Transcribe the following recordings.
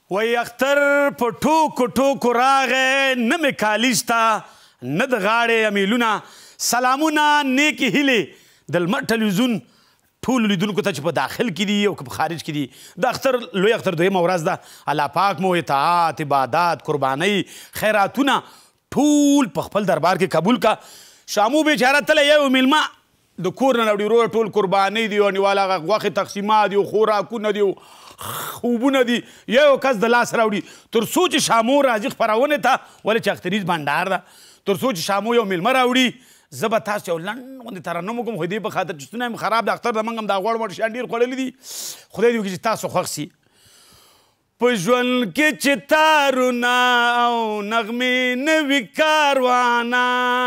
وایي اختر په ټوکو ټوکو راغی نه مې کالي شته نه د غاړې امیلونه سلامونه نیکې هیلې د لمر ټلویزیون ټولو لیدونکو ته چې په داخل کې دي او که په خارج کې دي د اختر لوی اختر دویمه ورځ ده الله پاک مو اطاعت عبادات قربانۍ خیراتونه ټول په خپل دربار کې قبول کا شامو بیچاره تله یو میلمه د کور نه راوړي وروره ټول قربانۍ دي او انډیوال هغه غوښې تقسیمات دي او خوراکونه دي خوبونه دي یو کس د لاس راوړي تر څو چې شامو راځي خپرونې ته ولې چې اختریز بنډار ده تر څو چې شامو یو میلمه راوړي زه به تاسو یو لنډ غوندې ترنم وکړم خو دې په خاطر چې ستونی مې خراب د اختر د موږ هم دا غوړ وړ شیان ډېر خوړلي دي خدای دې وکړي چې تاسو خوښ سي په ژوند کې چې تارونه او نغمې نه وي کاروانه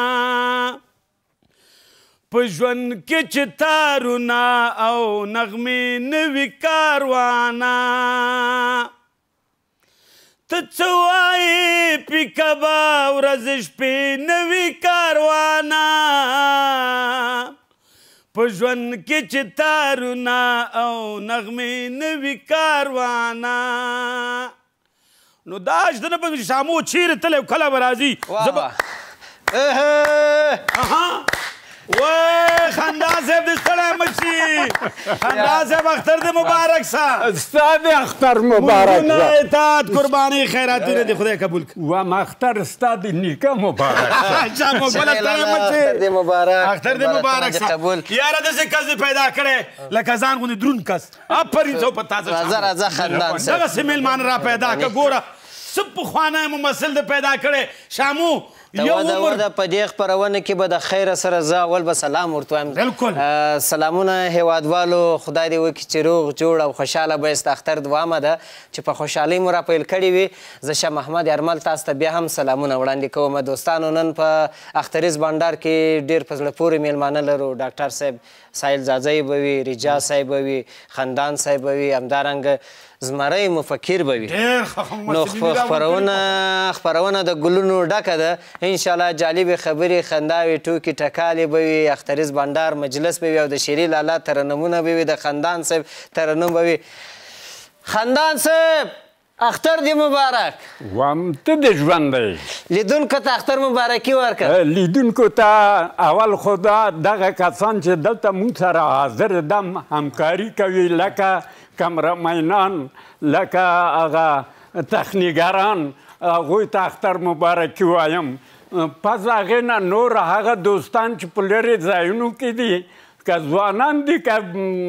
په ژوند کې چې تارونه او نغمې نه وي کاروانه ته څه وایې پیکبه ورځ شپې نه وي کاروانه په ژوند کې چې تارونه او نغمې نه وي کاروانه نو دا شته نه پوهېږم چې شامو چیرې تللی کله به راځي وای خندا صاحب دې ستړی مه شي خندا صاحب اختر دې مبارک سه ستا دې اختر مبارک مونږونه اطاعت قربانۍ خیراتونه دې خدای قبول کړي وام اختر ستا د نیکه مبارک اچھا موږ ستړی مه شي اختر دې مبارک اختر دې مبارک سه یاره داسې کس دې پیدا کړی لکه ځان غوندې دروند کس آفرین څه په تاسو راځه راځه خندان صاحب دغسې میلمانه را پیدا کړه ګوره څه پخوانی ممثل دې پیدا کړی شامو د په دې خپرونه کې به د خیره سره زه اول به سلام ورته وایم بلکل سلامونه هیوادوالو خدای دې وکړي چې روغ جوړ او خوشحاله به یست اختر دوامه ده چې په خوشحالۍ مو را پیل کړې وي زه شاه محمد یرمل تاسو ته بیا هم سلامونه وړاندې کوم دوستانو نن په اختریز بانډار کې ډېر په زړه پورې میلمانه لرو ډاکټر صاحب سایل زازی به وي رجا صاحب به وي خندان صاحب به وي همدارنګه زمری مفکر به وي نو خپرونه د ګلونو ډکه ده انشاءالله جالبې خبرې خنداوې ټوکې ټکالې به وي اختریز بانډار مجلس به وي او د شیري لالا ترنمونه به وي د خندان صاحب ترنم به وي خندان صاحب اختر دې مبارک وام ته دې ژوند دی لیدونکو ته اختر مبارکي ورکړه لیدونکو ته اول خو دغه کسان چې دلته مونږ سره حاضر دم همکاري کوي لکه کمرمینان لکه هغه تخنیګران هغوی ته اختر مبارکي وایم پس هغې نه نور هغه دوستان چې په لرې ځایونو کې دي که ځوانان دي که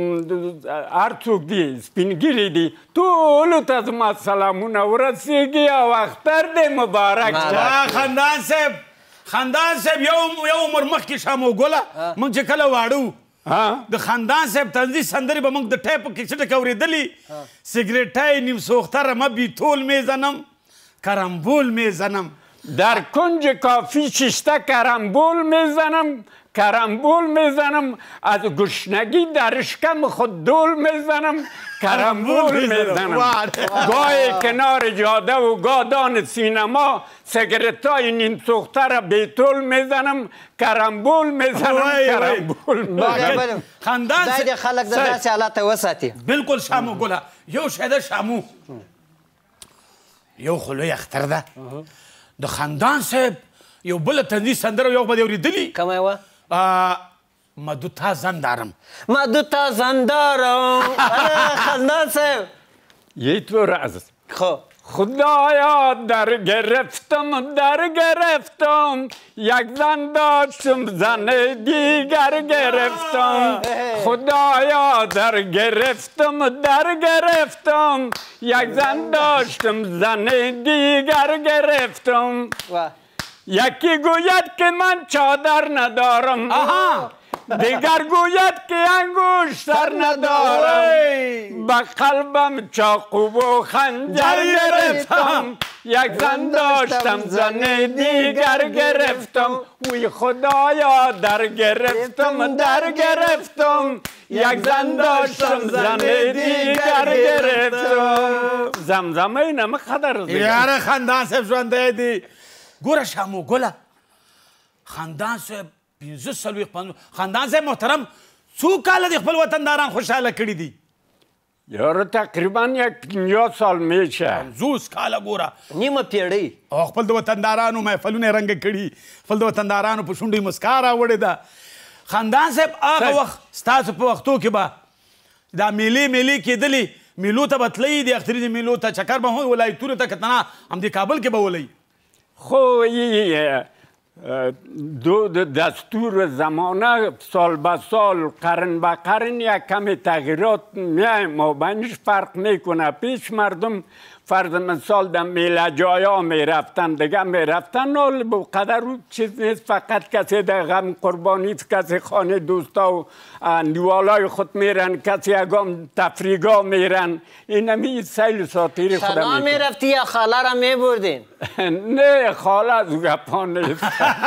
هر څوک دي سپینګیري دي ټولو ته زما سلامونه ورسیږي او اختر دې مبارک خندان صاحب یو عمر مخکې شامو ګله موږ چې کله واړه د خندان صاحب طنزي سندرې به موږ د ټیپ په کیسټ کې اورېدلي سګریټی نیم سوخته رمه بیتول می زنم کرمبول می زنم در کنج کافی شیشته کرمبول میزنم کرمبول میزنم از گشنگی در اشکم خود دول میزنم کرمبول میزنم گاه کنار جاده و گادان سینما سگرتای نیم سوخته را بیتول میزنم کرمبول میزنم کرمبول میزنم خندان خدای دې خلک د داسې حالاتو وساتي بالکل شامو ګله یو شی ده شامو یو خو لوی اختر ده د خندان صاحب یو بله طنزي سندره یو به دې اورېدلي کومه یې وه مدوتا زندارم مدوتا زندارم خندان صاحب یک تو راز خب خدایا در گرفتم یک زن داشتم زن دیگر گرفتم خدایا در گرفتم یک زن داشتم زن دیگر گرفتم یکی گوید که من چادر ندارم دیگر گوید که انگشتر ندارم به قلبم چاقو و خنجر گرفتم یک زن داشتم زن دیگر گرفتم وی خدایا در گرفتم یک زن داشتم زن دیگر گرفتم زمزمه اینم خدر یاره خندان صاحب ژوندی دی ګوره شامو ګله خندان صاحب 15 خندان صاحب محترم څو کاله د خپل وطنداران خوشحاله کړي دي یاره تقریبا 50 سال میشه 50 کاله ګوره نیمه پیړۍ او خپل د وطندارانو محفلونه رنګ کړي خپل د وطندارانو په شونډې مسکا راوړې ده خاندان صاحب هغه وخت ستاسو په وختو کې به دا میلې کېدلې میلو ته به تلئ د اختري د میلو ته چکر به هم ولایتونو ته که ته نه همدې کابل کې به ولئ خب دو دستور زمانه سال به سال قرن به قرن یک کمی تغییرات میایم و بینش فرق میکنه پیش مردم فرض مثال در میله جایا میرفتن دیگه میرفتن و قدر چیز نیست فقط کسی در غم قربانی کسی خانه دوستا و نیوالای خود میرن کسی اگام تفریگا میرن این همی سیل ساتیری خودم تنها میرفتی یا خاله را میبردین نه خاله از گپا نیست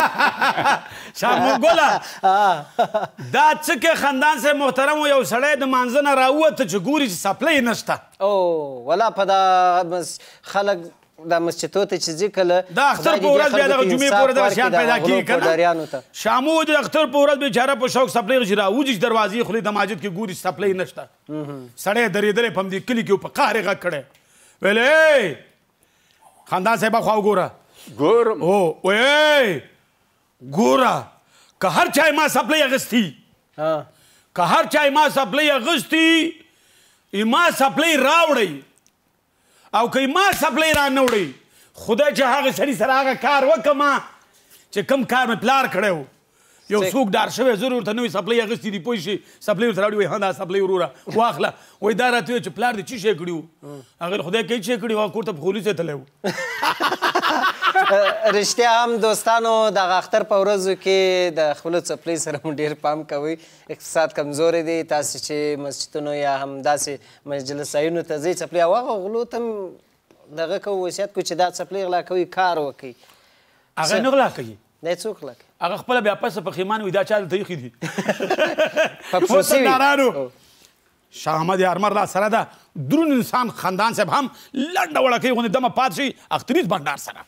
شامګله دا څه کې خاندان صاحب محترم و یو سړی د مانځه نه راووته چې ګوري چې سپلی نشته او ولا په دا خلک دا مسجدو ته چې ځي کله د اختر په ورځ بیا دغه جمعې په ورځ دغه شیان پیدا کېږي که نه شامو د اختر په ورځ بیچاره په شوق سپلی چې راوځي چې دروازې خولې د ماجد کې ګوري سپلی نشته سړی درېدلی په همدې کلي کې په قهر یې غږ کړی ویلې خاندان صاحبه خوا وګوره ګورم او ګوره که هر چای ما سپلی اغستی که هر چای ما سپلی اغستی ما سپلی راوړی او که ما سپلی را نه وړی خدای چې هغه سړي سره هغه کار وکړم چې کوم کار مې پلار کړی و یو څوک ډار شوی زه ورته نوې سپلی اغستې دي پوه شي سپلی ورته راوړي وایي ها دا سپلی وروره واخله وایي دا راته وایي چې پلار دې څه شی کړي وو هغې خدای کوي څه کړي وو کور ته په پولیس یې تللی وو رښتیا هم دوستانو دغه اختر په ورځو کې د خپلو څپلۍ سره مو ډېر پام کوئ اقتصاد کمزوری دی تاسې چې مسجدونو یا همداسې مجلسایونو ته ځئ څپلۍ او هغه غلو ته هم دغه کوو وصیت کوو چې دا څپلۍ غلا کوي کار وکړئ هغه نه غلا کوي دا څوک غلا کوي هغه خپله بیا پسه پښیمان وي دا چا دلته ایښي دي وطندارانو شاه احمد یارمر را سره ده درون انسان خاندان صاحب هم لنډه وړکۍ غوندې دمه پات شي اختریز بنډار سره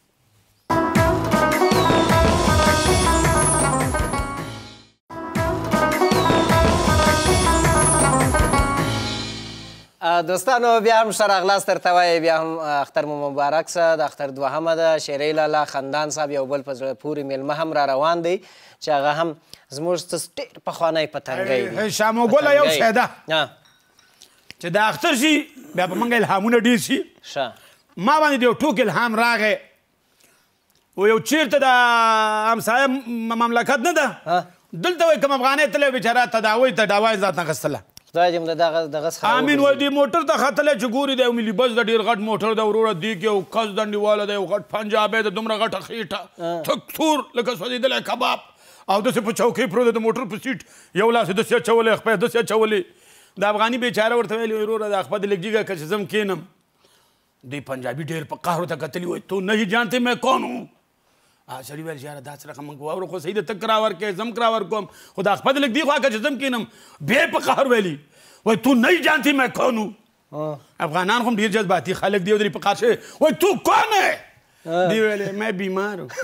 دوستانو بیا هم ښه راغلاست درته وایي بیا هم اختر مو مبارک شه د اختر دوهمه ده شیرۍ لالا خاندان صاحب یو بل په زړه پورې میلمه هم را روان دی چې هغه هم زموږ څه ډېر پخوانی پتنګی دی شاموګله یو شی ده چې د اختر شي بیا به موږ الهامونه ډېر شي ما باندې د یو ټوک الهام راغی و یو چیرته د همسایه مملکت نه ده دلته وایي کوم افغانۍ تللی بېچاره تداوی ته ډاوا یې ذات نه اخیستله خدای دې موږ دغه څخه امین وایي دې موټر ته ختلی چې ګوري دی یو ملي بس د ډېر غټ موټر دی وروره دې کې یو کس دنډیواله دی یو غټ پنجابی د دومره غټه خېټه تک تور لکه سوځېدلی کباب او داسې په چوکۍ پروت د موټر په سیټ یو لاس یې داسې اچولی خپه یې داسې اچولې د افغاني بیچاره ورته ویلي وروره د خپه دې لږ جګه که چې زه م کښېنم دی پنجابي ډېر په قهر ورته کتلي وایي تو نہیں جانتے میں کون ہوں سړي ویل یاره دا څه رقم موږ واورو خو صحیح ده ته کرا ورکې زه م کرا ورکوم خو دا خپه دې لږ دې خوا که چې زه م کښېنم بیا یې په قهر ویلي وایي تو نہیں جانتی میں کون ہوں افغانان خو هم ډېر جذباتي خلک دی او درې په قهر شوي وایي تو کون ہے دی ویلې میں بیمار ہوں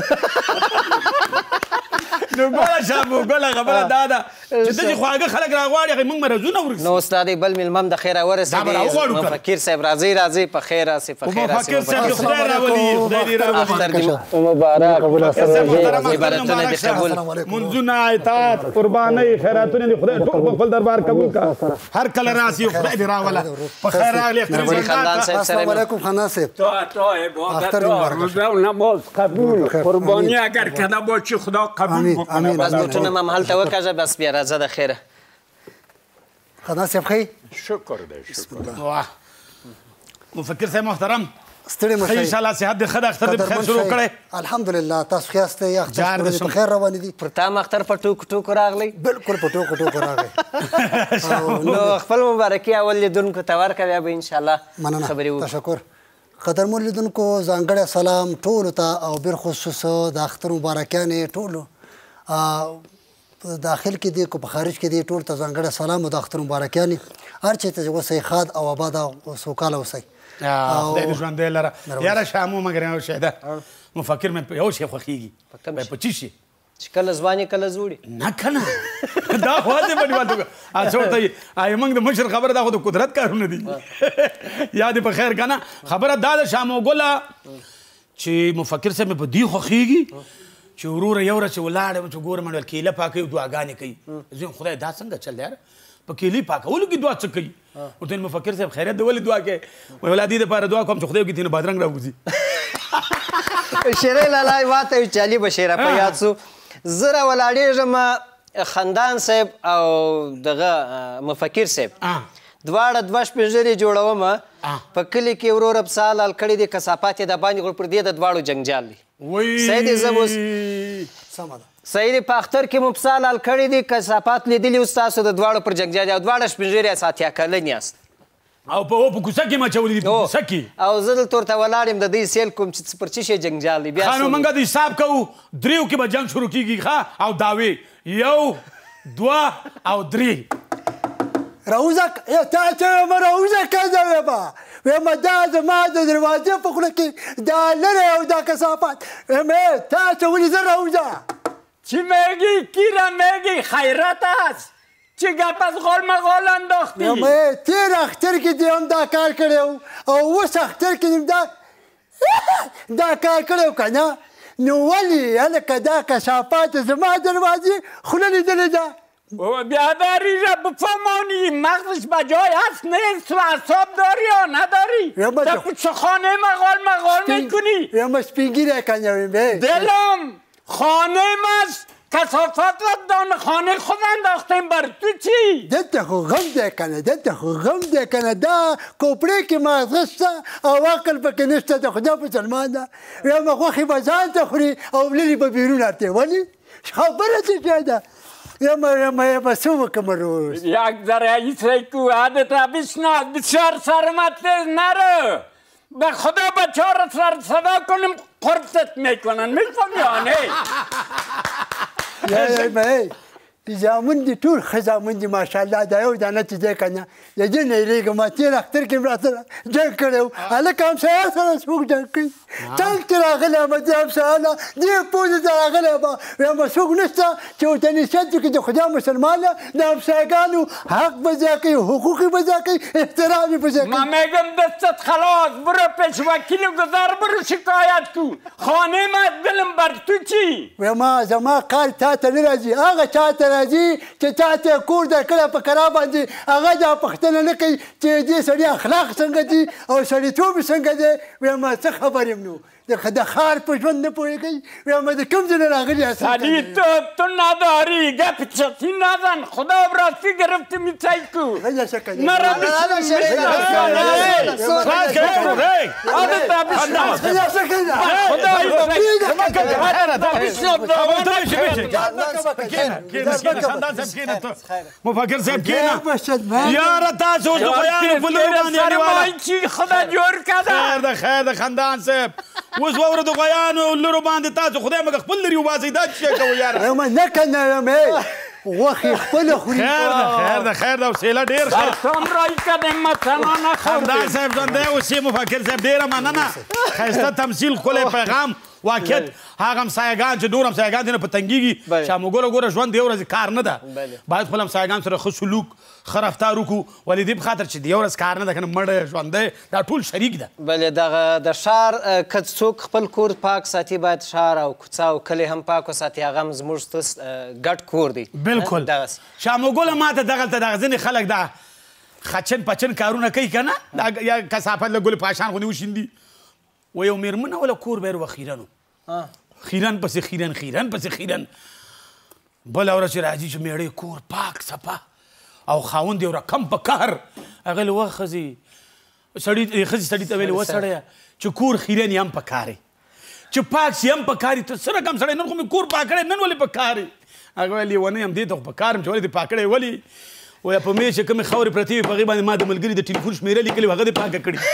نو ګوره شابو ګله خبره دا ده چې داسې خواږه خلک راغواړي هغې موږ مرضونه ورسي نو استاد بل میلمه هم د خیره ورسېدی مفکر صاحب راځئ په خیر راسئ په خیر راسئ مفکر صاحب خدای راولي خدای دې راولي اختر دې مبارک عبادتونه دې قبول منځونه اطاعت قربانۍ خیراتونه دې خدای ټول په خپل دربار قبول کړه هر کله راسي خدای دې راوله په خیر راغلي خاندان صاحب سره علیکم خاندان صاحب تو عبادت روزه و نماز قبول قربانی اگر کده باشی خدا قبول آمین بس بوټونه مې هم هلته وکړه بس بیا راځه د خیره خاندان صاحب ښه شکر دی شکر مفکر صاحب محترم ستړي مه ښه انشاءالله صحت دې ښه ده اختر دې په خیر شروع کړی الحمدلله تاسو ښه یاستئ اختر په خیر روانې دي پر تا م اختر په ټوکو ټوکو راغلی بلکل په ټوکو ټوکو راغی نو خپل مبارکي اول لیدونکو ته ورکړه بیا به انشاءالله مننه خبرې وکړو تشکر قدرمن لیدونکو ځانګړی سلام ټولو ته او بالخصوص د اختر مبارکیانې ټولو داخل کې دي که په خارج کې دي ټول ته ځانګړی سلام او د اختر مبارکیانې هر چېرته چې اوسئ ښاد او آباد او سوکاله اوسئ خدای دې ژوندی لره یاره شامو مګر یو شی ده مفکر مې په یو شی خوښېږي په څه شي چې کله ځواني کله زوړي نه که نه دا خو هسې په نیوال توګه څه ورته وي موږ د مشر خبره دا خو د قدرت کارونه دي یا دې په خیر که نه خبره دا ده شاه موګله چې مفکر صاحب مې په دې خوښېږي چې وروره یو ورځ چې ولاړم چې ګورم ویل کیله پاکوي دعاګانې کوي زه خدای دا څنګه چل دی یاره په کیلې پاکولو کې دعا څه کوي ورته مفکر صاحب خیریت دی ولې دعا کوې ویل دې دپاره دعا کوم چې خدای وکړي تېنه بادرنګ راوځي شیرې لالا واته وي چې علي بشیره په یاد سو زه راولاړېږم خندان صاحب او دغه مفکر صاحب دواړه دوه شپېژرې جوړوم په کلي کې وروره پسه حلال کړي دي کثافات یې د باندې غوړ پر دې د دواړو جنګجال دي صحیح دی زه اوس صحیح دی په اختر کې مو پسه حلال کړي دي کثافات لیدلي اوس تاسو د دواړو پر جنګجال دي او دواړه شپېژرې یاست اتیا کلن یاست او په کوڅه کې مچولي دي په کوڅه کې او زه دلته ورته ولاړ یم د دوی سیل کوم چې پر څه شی جنګجال دي بیا نو موږ د حساب کوو دریو کې به جنګ شروع کېږي ښه او داوې یو دوه او درې راوځه تا چې ویمه راوځه که زه ویمه ویمه دا زما د دروازې په خوله کې دا لرې او دا کثافات ویمه تا چې ولې زه راوځه چی میگی کیرا میگی خیرت است چی گپ از غول مغول انداختی ویمه تیر اختر کې دې هم دا کار کړی او اوس اختر کې دې دا کار کړی که نه نو ولې هلکه دا کثافات زما دروازې خوله لیدلې ده بیاداری را بفهمانی مغزش به جای هست نیست و اعصاب داری یا نداری در کوچه خانه مغال میکنی یا سپینگیره کنیم دلم خانه است کثافت و دان خانه خود انداختیم بر تو چی؟ دلته خو غم دی کنه دا کوپړې کې مغز شته او عقل پکې نشته د خدا په سلمان ده ویمه غوښې به ځان ته خوري او لرې به بیرون ارتې ولې خبره څه شی ده یما څه وکړم روز یک ذره ایسیکو عادت بشناس بسیار سرمت نره به خدا بچار سر صدا کنیم قرصت میکنن میفهمی یا نه زامن دي ټول ښه زامن دي ماشاءالله دا یو دانه چې دی که نه د دې نه هېرېږم تېر اختر کې مې راسره جنګ کړی و هلکه همسایه سره څوک جنګ کوي څنګ کې راغلی یم دې همسایه نه دې پوزې ته راغلی یم ویم څوک نشته چې ورته نصیحت وکړي د خدا مسلمانه د همسایهګانو حق به ځای کوي حقوق یې به ځای کوي احترام یې به ځای کوي من میگم دستت خلاص برو پیش وکیل گذار برو شکایت کو خانه من دلم بر تو چی ویم زما کار تا ته نه راځي هغه چا ته راځي چې تا ته کور درکړی په کرا باندې هغه دا پوښتنه نه کوي چې دې سړي اخلاق څنګه دي او سړیتوب څنګه دی ویم څه خبر یم نو د خار په ژوند نه پوهېږئ ویم د کوم ځای نه راغلي یاست سړیتوب تو نداری گپ چتی نزن خدا راستی گرفته میسیکو مرا مفکر صاحب کېنه یاره تاسو اوس د غویانو په لوري باندې خدا جوړ کړه خیر د خندان صاحب اوس واوره د غویانو لورو باندې تاسو خدای مګه خپل لري وباسئ دا څه کوئ یاره نه که نه یم غوښې خپله خوري خیر ده حوصله ډېر ښه خندان صاحب ژوندی اوسې مفکر صاحب ډېره مننه ښایسته تمثیل ښکلی پیغام واقعیت هغه همسایهګان چې نور همسایهګان دې نه په تنګېږي شاه موګله ګوره ژوند د یو ورځې کار نه ده باید خپل همسایهګان سره ښه سلوک ښه رفتار وکړو ولې دې په خاطر چې د یو ورځ کار نه ده که نه مړی ژوندی دا ټول شریک ده بلې دغه د ښار که څوک خپل کور پاک ساتي باید ښار او کوڅه او کلی هم پاک وساتي هغه هم زموږ ګډ کور دی بلکل شاه موګله ما ته دغلته دغه ځینې خلک دا خچن پچن کارونه کوي که نه یا کثافت له ګل پاشان غوندې وشیندي و یو مېرمنه وله کور به یې خیرن خیرن پسې خیرن پسې خیرن بله ورځ چې راځي چې میړی کور پاک صفا او خاوند یو رقم په کار هغه له وه ښځې سړي ته ویلې و سړیه چې کور خیرن یې هم په کار چې پاک سي هم په کار ته څه رقم سړی نن خو مې کور پاک کړی نن ولې په کار هغه ویل لیونی هم دې ته خو په کار یم چې ولې دې پاک کړی ولې وایه په مېز چې کومې خاورې پرتې وي په هغې باندې ما د ملګري د ټلیفون شمېره لیکلې وه هغه دې پاکه کړې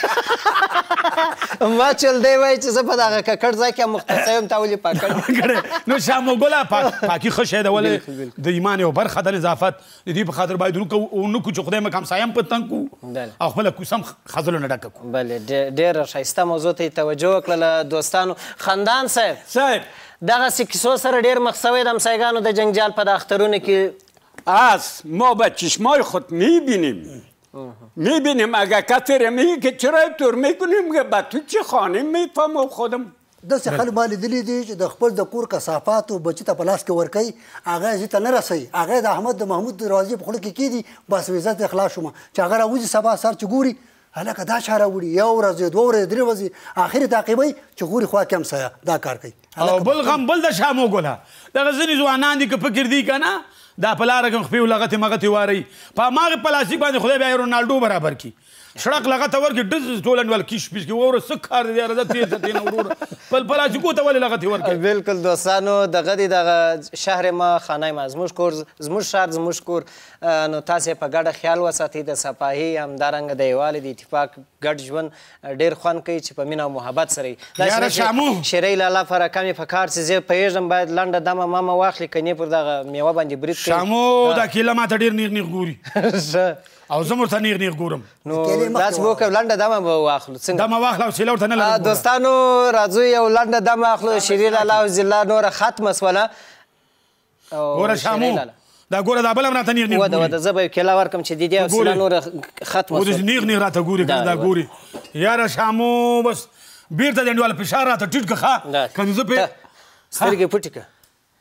ما چل دی وایي چې زه په دغه ککړ ځای کې مختص یم تا ولې پاک کړې نو شامو ګله پاکي ښه شی ده ولې د ایمان یو برخه ده نظافت د دې په خاطر باید ونکړو چې خدای مو همسایه هم په تنګ کړو او خپله کوڅه هم ښځلو نه ډکه کړو بلې ډېره ښایسته موضوع ته یې توجه وکړله دوستانو خندان صاحب دغسې کیسو سره ډېر مخ شوی د همسایګانو د جنجال په د اخترونو کې ما به چشمای خود میبینیم اگر کسی میگه که چرا طور میکنیم با تو چه خانه میفهمم خودم داسې خلک ما لیدلي دي چې د خپل د کور کثافاتو بچي ته په لاس کې ورکوي هغه یې ته نه رسوي هغه د احمد د محمود راضي په خوله کې کېدي بس عزت یې خلاص شومه چې هغه راوځي سبا سهار چې ګوري هلکه دا چا راوړي یو ورځ دوه ورځې درې ورځې اخر یې تعقیبوي چې ګوري خوا کې همسایه دا کار کوي او بل غم بل د شامو ګله دغه ځینې ځوانان دي که فکر دي که نه دا په لاره کې خپې لغتې مغتې وارئ په هماغې پلاستیک باندې خدای بیا رونالډو برابر کړي شړک لغته ورکړي ډز ټول انډول کیش پیش کړي وروره څه کار دی یاره زه تېز ته تېنه وروره پلاستیکو ته ولې لغتې ورکړي بالکل دوستانو دغه دی دغه شهر ما خانه ما زموږ کور زموږ ښار زموږ کور نو تاسې په ګډه خیال وساتئ د صفاهي همدارنګه د یووالي د اتفاق ګډ ژوند ډېر خوند کوي چې په مینه او محبت سره یي شیرۍ لالا فرقه مې په کار چې زه پوهېږم باید لنډه دمه مامه واخلي کنې پر دغه میوه باندې برید کوي شامو دا کیله ماته ډېر نیغ نیغ ګوري او زه ورته نیغ نیغ ګورم نو داسې به وکړو لنډه دمه به واخلو څنګه دمه واخله او سیله ورته نه لګو دوستانو راځو یو لنډه دمه اخلو شیرې لالا او ضلع نوره ختمه شوله ګوره شامو دا ګوره دا بل هم راته نیغ نیغ ګوري وده زه به یو کیله ورکړم چې دیدی او سیله نوره ختمه شوه نیغ نیغ راته ګوري که دا ګوري یاره شامو بس بېرته د انډیواله فشار راته ټیټ که ښه که نو زه پرې سترګې پټې که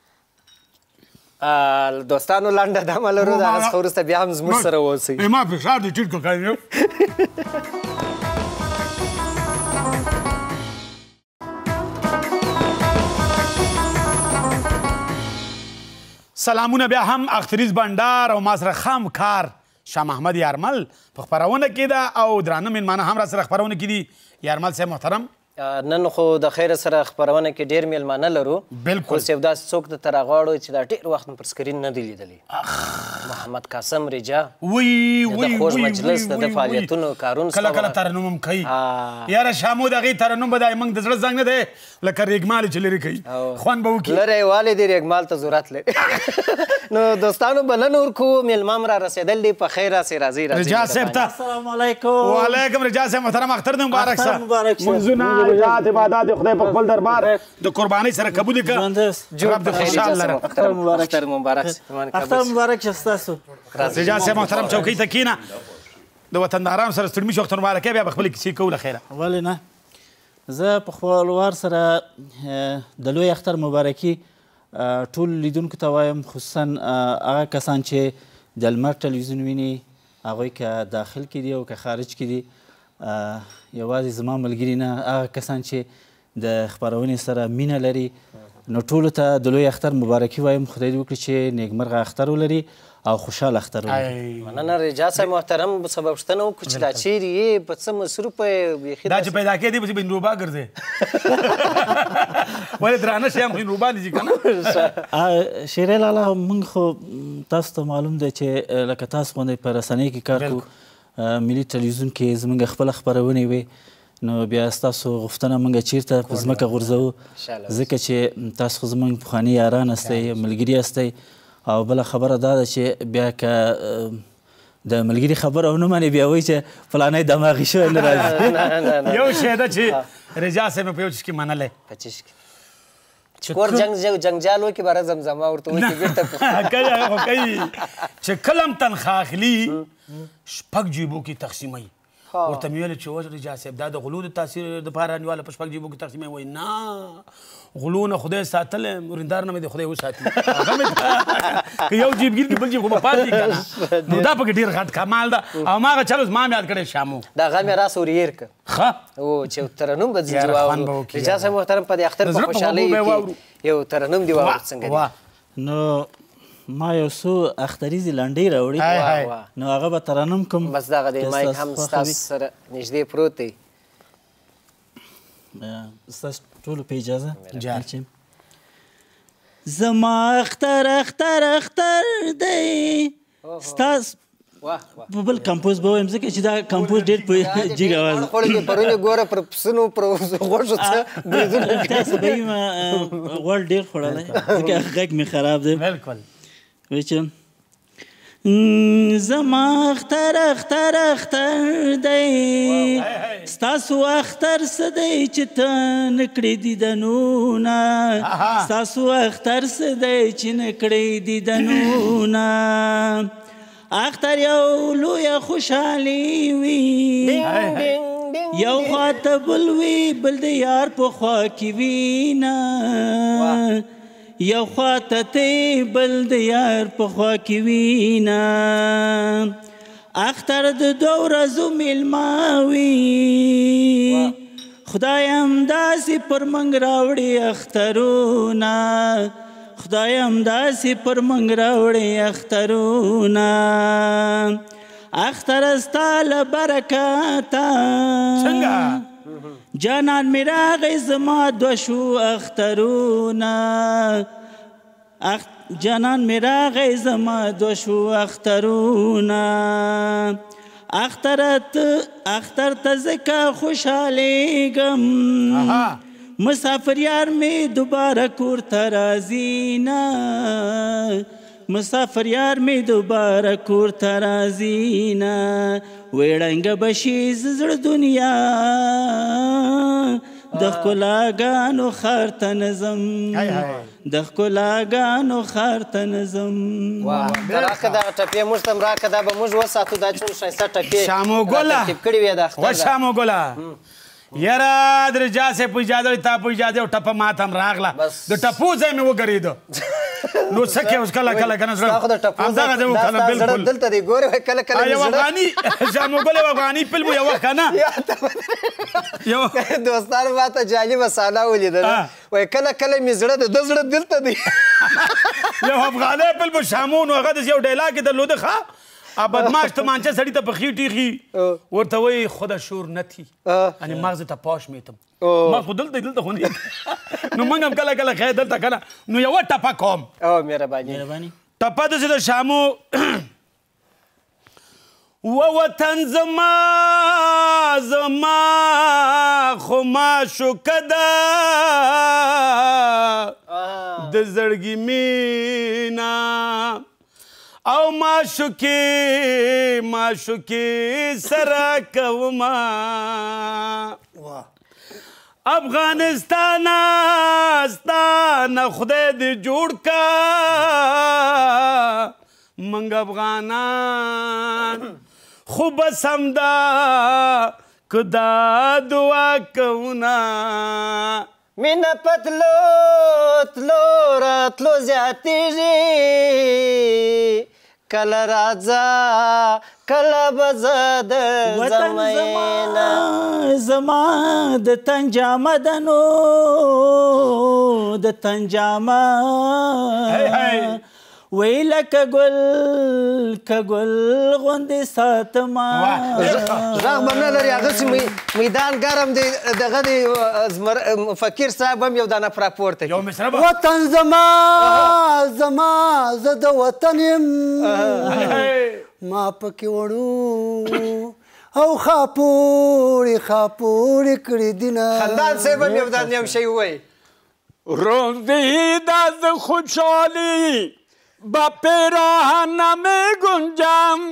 دوستانو لنډه دمه لرو د هغه څخه وروسته بیا هم زموږ سره واوسئ ما فشار دې ټیټ کړه سلامونه بیا هم اختریز بنډار او ما سره خام کار شاه محمد یارمل په خپرونه کې ده او درانه مېلمانه هم را سره خپرونه کې دي یارمل صاحب محترم نن خو د خیر سره خپرونه کې ډېر میلمانه لرو بالکل اوس یو داسې څوک درته راغواړو چې دا ډېر وخت پر سکرین نه دی لیدلی محمد قاسم رجا د خوږ مجلس د فعالیتونو کارونو کله کله ترنم هم کوي یاره شامو د هغې ترنم به دا موږ د زړه زنګ نه دی لکه ریګمال چې لرې کوي خوند به وکړي لرې والې دی ریګمال ته ضرورت لري نو دوستانو بلنه ورکو میلمه م را رسېدل دی په خیر راسې راځئ رجا صاحب ته السلام علیکم وعلیکم رجا صاحب محترم اختر دې مبارک شه منځونه عبادت عبادات خدای په خپل دربار د قربانۍ سره قبول کړه رب دې خوشحال لره اختر مبارک اختر مبارک شه ستاسو رجا صاحب محترم چوکۍ ته کښېنه د وطندارانو سره ستړي مه شو اختر مبارکۍ بیا به خپلې کیسې کوو له خیره ولې نه زه په خپلوار سره د لوی اختر مبارکي ټول لیدونکو ته وایم خصوصا هغه کسان چې د لمر ټلویزیون ویني هغوی که داخل کې دي او که خارج کې دي یوازې زما ملګري نه هغه کسان چې د خپرونې سره مینه لري نو ټولو ته د لوی اختر مبارکي وایم خدای دې وکړي چې نیکمرغه اختر ولري او خوشحال اختر ولري مننه رجا صاحب محترم سبب پوښتنه وکړو چې دا چیرې یې په څه مصروفه یې بیخي دا چې پیدا کېدی پسې بندروبا ګرځې ولې درانه شی هم بندروبا دي چې که نه شیرې لالا موږ خو تاسو ته معلوم دی چې لکه تاسو غوندې په رسنۍ کې کار کوو ملي ټلویزیون کې زموږ خپله خپرونې وي نو بیا ستاسو غوښتنه موږ چیرته په ځمکه غورځوو ځکه چې تاسو خو زموږ پخواني یاران هستئ ملګري هستئ او بله خبره دا ده چې بیا که د ملګري خبره ونه منې بیا وایي چې فلانی دماغي شوی نه راځي یو شی ده چې رجا صاحب مې په یو چیز کې منلی په چیز کې کور جنګجال وکړي باره زمزمه ورته وکړي بېرته هغه خو کوي چې کله هم تنخواه اخلي شپږ جیبو کې تقسیموي ورته مې ویل چې اوس رجا صاحب دا د غلو د تاثیر دپاره نیواله په شپږ جیبو کې تقسیموي وایي نه غلو نه خدای ساتلی ورندار نه مې د خدای وساتي هغه مې که یو جیب ګیر کړي بل جیب خو به پاتې که نه نو دا پکې ډېر غټ کمال ده او هماغه چل اوس ما هم یاد کړی شامو دا غم یې راسه ورهیر که ښه او چې ترنم به ځي واورو رجا صاحب محترم په دې اختر په خوشحالۍ کې یو ترنم دې واورو څنګه دی نو ما یو څو اختریزې لنډۍ راوړي نو هغه به ترنم کوم بس دغه دی مایک هم ستاسو سره نږدې پروت دی ستاسو ټولو په اجازه زما اختر اختر اختر دی ستا په بل کمپوز به وایم ځکه چې دا کمپوز ډېر په جګ اواز خوړلې پرونې ګوره پر پسونو پر غوښو څه بریدونه تاسو به یم غوړ ډېر خوړلی ځکه غږ مې خراب دی بالکل وایي چې زما اختر اختر اختر دی ستاسو اختر څه دی چې ته نه کړې دیدنونه ستاسو اختر څه دی چې نه کړې دیدنونه اختر یو لویه خوشحالي وي یو خواته بل وي بل د یار په خوا کې وینه یو خواته تی بل د یار په خوا کې وینه اختر د دوه ورځو میلمه وي خدای همداسې پر موږ راوړي اخترونه خدای همداسې پر موږ راوړي اخترونه اختر ستا له برکته جانان مې راغی زما دوه شو اخترونه جانان مې راغی زما دوه شو اخترونه اختر ته ځکه خوشحالېږم مسافر یار مې دوباره کور ته راځي نه مسافر یار مې دوباره کور ته راځي نه وی ړنګه به شي زړه دنیا د ښکلاګانو ښار ته نه ځم د ښکلاګانو ښار ته نه ځم راکه دغه ټپې موږ ته هم راکه دا به موږ وساتو دا څومره ښایسته ټپې شامو ګله ترتیب کړي وې د اختر و شامو ګله یاره د رجا صاحب په اجازه تا په اجازه او ټپه ماته هم راغله د ټپو ځای مې وګرېده نو څه کې اوس کله کله که نه زړه همدغه ځای وکړه بلکل دلته دی ګورې وایي کله کله یو افغاني شامو ګل یو افغاني فلم یو وخت که نه دوستانو ما ته جالبه صحنه ولیدله وایي کله کله مې زړه د ده زړه دلته دی یو افغانی فلم شامو نو هغه داسې یو ډایلاګ یې درلوده ښه بدماش تمانچه سړي ته په خېټې خي ورته وایي خود شور نه تھی یعنې مغز ته پاش میتم ما خو دلته خو نه نو موږ هم کله کله خیر دلته که نه نو یوه ټپه کوم مهرباني ټپه داسې د شامو و وطن زما زما خو معشوقه ده د زړګي مینه او معشوقې سره کومه افغانستانه ستانه خدای دې جوړ کا منګ افغانان خو بس همدا که دا دعا کوونه مینه په تلو تلو راتلو زیاتېږي کله راځه کله به زه د زمینه زما د تنجامه ده نو د تنجامه وی لکه ګل غوندې ساتما غږ به نه لري هغسې میدان ګرم دی دغه دی فقیر صاحب هم یو دانه پراپورته یو مصره به وطن زما زما زه د وطن یم ما پکې وړو او خاپوړې کړې دینه خندان صاحب هم یو شی ووایي روزی دست خوشحالی با پیراهن می گنجم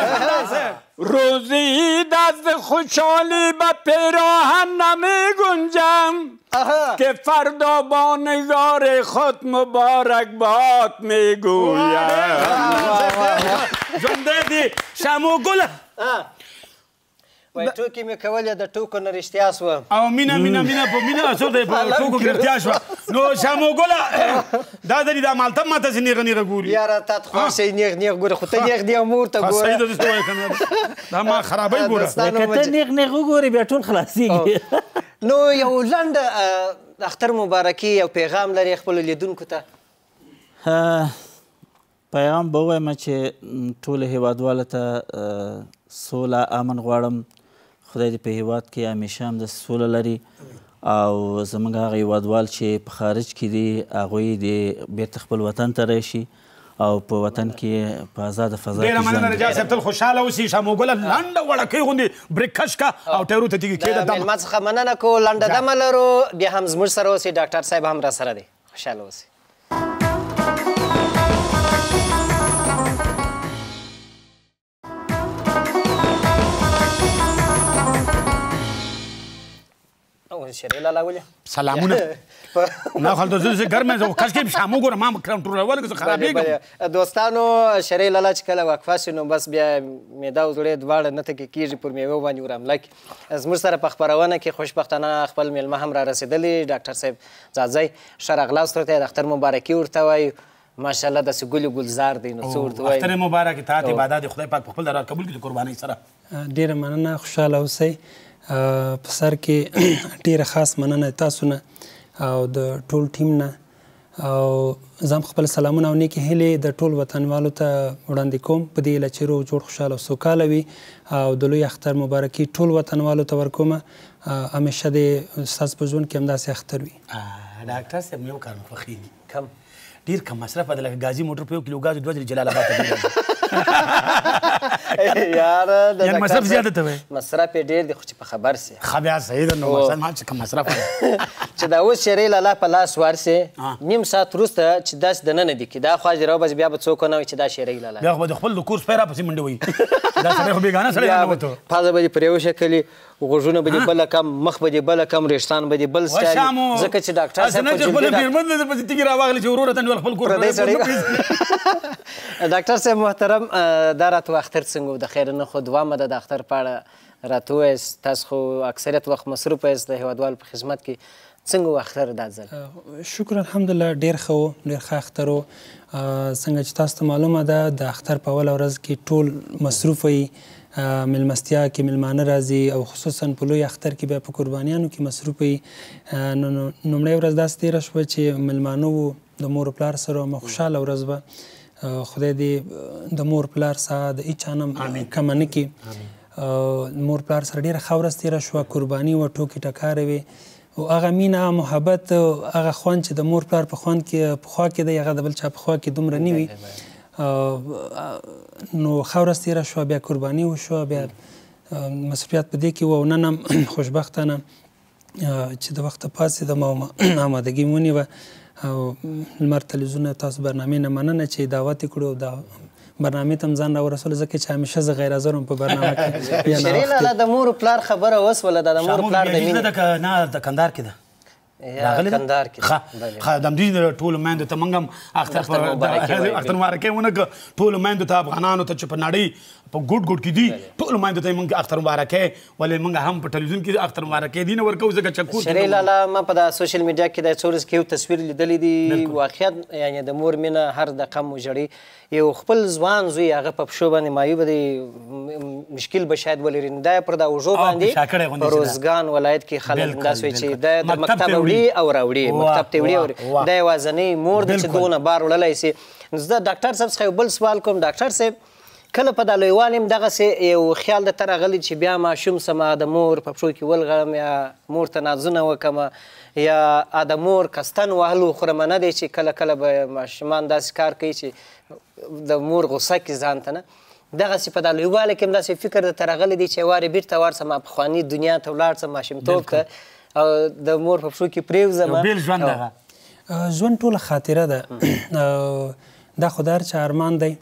روزی دست خوشحالی با پیراهن می گنجم که فردا با نگار خود مبارک باد می گویم زنده دی شامو ګله وایي ټوکې مې کولې د ټوکو نه رښتیا سوه او مینه په مینه اصل دی په ټوکو کې رښتیا شوه نو شامو ګله دا دري دا مالته ماته چې نیغه ګوري یاره تا ته خو شی نیغ ګوره خو ته نیغ مو ورته ګوره صحیح ده داسې وایه که نه دا ما خرابۍ ګوره که ته نیغ وګورې بیا ټول خلاصېږي نو یو لنډ اختر مبارکي یو پیغام لري خپلو لیدونکو ته پیغام به ووایم چې ټولو هیوادوالو ته سوله امن غواړم خدای دې په هیواد کې همیشه هم د سوله لري او زموږ هغه هیوادوال چې په خارج کې دي هغوی دې بیرته خپل وطن ته راشي او په وطن کې په آزاده فضا ډېره کې مننه ژوند رجا صاحب تل خوشحاله اوسئ شاموګله لنډه وړکۍ غوندې بریک کش کا او ټایرو ته تیږي کښېږده دمه میلمه څخه مننه کوو لنډه دمه لرو بیا هم زموږ سره اوسئ ډاکټر صاحب هم را سره دی خوشحاله اوسئ شریع لالا ولې سلامونه نه خلته زه ګرمه زه کش کې شامو ګوره ما کنټرولول که زه خرابېږم دوستانو شریع لالا چې کله وقفه شي نو بس بیا معده او زړه دواړه نه تکې کېږي پر میوه باندې ور حمله کړي زموږ سره په خپرونه کې خوشبختانه خپل میلمه هم را رسېدلي ډاکټر صاحب ځاځی ښه راغلاست ورته د اختر مبارکي ورته وایو ماشاءالله داسې ګل ګلزار دی نو څه ورته وایو اختر مبارک اطاعت عبادت خدای پاک په خپل درار قبول کړي د قربانۍ سره ډېره مننه خوشحاله اوسئ په سر کې ډېره خاص مننه تاسو نه او د ټول ټیم نه او زه هم خپل سلامونه او نیکې هیلې د ټول وطنوالو ته وړاندې کوم په دې هیله چې روغ جوړ خوشحاله او سوکاله وي او د لوی اختر مبارکي ټول وطنوالو ته ورکومه همیشه د ستاسو په ژوند کې همداسې اختر وي ډاکټر صاحب مې یو کار مې خوښېږي کم ډېر کم مصرفه ده لکه ګازي موټر په یو کیلو ګاز 2 جلال آباد ته یاره یعنې مصرف زیاته ته وایي مصرف یې ډېر دی خو چې په خبر سي ښه بیا صحیح ده نو مقصد ما چې کم مصرف ده چې دا اوس شریع لالا په لاس ورسې نیم ساعت وروسته چې داسې دننه دي کې دا خوا دې راوباسي بیا به څوک ونه وایي چې دا شریع لالا بیا خو به د خپل د کور سپی راپسې منډې وایي دا سړی خو بېګانه سړی نه وته پزه به دې پر یو شکل غوږونه به دې بله کم مخ به دې بله کم وریښتان به دې بل سټایل ځکه چې ډاکټر صاحب په خپل مېرمن دې پسې تیږې راواغلې چې وروره ته خپل کور ډاکټر صاحب محترم دا راته اختر څنګه د خیر نه خو دوامه ده د اختر په اړه راته ووایاست تاسو خو اکثریت وخت مصروفه یاست د هیوادوالو په خدمت کې څنګه و اختر دا ځل شکر الحمدلله ډېر ښه و ډېر ښه اختر و څنګه چې تاسو ته معلومه ده د اختر په اوله ورځ کې ټول مصروفه وي میلمستیا کې میلمانه راځي او خصوصا په لوی اختر کې بیا په قربانیانو کې مصروف وي لومړۍ ورځ داسې تېره شوه چې میلمانه وو د مور و پلار سره مو خوشحاله ورځ به خدای دې د مور پلار سره د هیچا نه کمه نه کړي مور پلار سره ډېره ښه ورځ تېره شوه قرباني وه ټوکې ټکارې وې او هغه مینه محبت هغه خوند چې د مور پلار په خوند کې په خوا کې دی هغه د بل چا په خوا کې دومره نه وي نو ښه ورځ تېره شوه بیا قرباني وشوه بیا مصروفیات په دې کې وه او نن هم خوشبختانه چې د وخته پاڅېدم او آمادګي مې ونیوه او لمر تلویزیون تاسو برنامې نه مننه چې دعوت یې کړو دا برنامې ته هم ځان راورسولو ځکه چې همیشه زه غیر حاضر وم په برنامه کې شریع لالا د مور پلار خبره وسوله دا د مور پلار د مینې نه د کندهار کې ده کندهار کې ښه د همدې ټولو میندو ته موږ هم اختر مبارکۍ ونه کړه ټولو میندو ته افغانانو ته چې په نړۍ په ګوټ ګوټ کې دي ټولو میندو ته یې موږ اختر مبارکۍ ولې موږ هم په ټلویزیون کې اختر مبارکۍ دي نه ورکوو ځکه چې شریع لالا ما په دا سوشل میډیا کې د څو ورځې کې یو تصویر لیدلی دی واقعیت یعنې د مور مینه هر دقم وژړي یو خپل ځوان زوی هغه په پښو باندې مایو به مشکل به شاید ولري نو دا یې پر دا اوږو باندې په روزګان ولایت کې خلک داسې وایي چې دا د مکتب وړي او راوړي مکتب ته وړي دا یوازینۍ مور ده چې دونه بار وړلی سي نو زه ډاکټر صاحب څخه یو بل سوال کوم ډاکټر صاحب کله په دا لویوالي هم دغسې یو خیال درته راغلی چې بیا ماشوم سمه د مور په پښو کې ولغړم یا مور ته نازونه وکړمه یا د مور کستن وهلو خورمه نه دی چې کله کله به ماشومان داسې کار کوي چې د مور غوسه کې ځان ته نه دغسې په دا لویوالي کې هم داسې فکر درته راغلی دی چې وارې بیرته ورسم پخواني دنیا ته ولاړ سم ماشومتوب ته او د مور په پښو کې پرېوځم ژوند ټوله خاطره ده دا خو د هر چا ارمان دی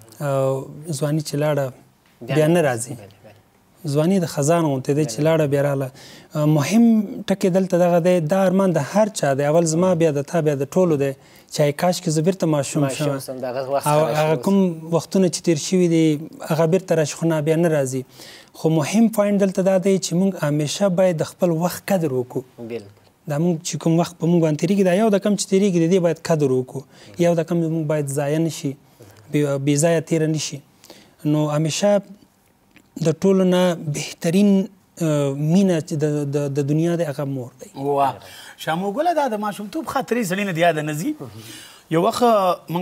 ځواني چې لاړه بیا نه راځي ځواني د خزان غوندې دی چې لاړه بیا راغله مهم ټکی دلته دغه دی دا ارمان د هر چا دی اول زما بیا د تا بیا د ټولو دی چې کاشکې زه بیرته ماشوم شم او هغه کوم وختونه چې تېر شوي دي هغه بیرته راشي خو نه بیا نه راځي خو مهم پوینټ دلته دا دی چې موږ همیشه باید د خپل وخت قدر وکړو دا موږ چې کوم وخت په موږ باندې تېرېږي دا یو د کم چې تېرېږي د دې باید قدر وکړو یو د کم موږ باید ضایع نه شي بې ځایه تېره نه شي نو همیشه د ټولو نه بهترین مینه چې د دنیا دی هغه مور دی شامو ګله دا د ماشومتوب خاطرې سړي نه د یاده نه ځي یو وخت موږ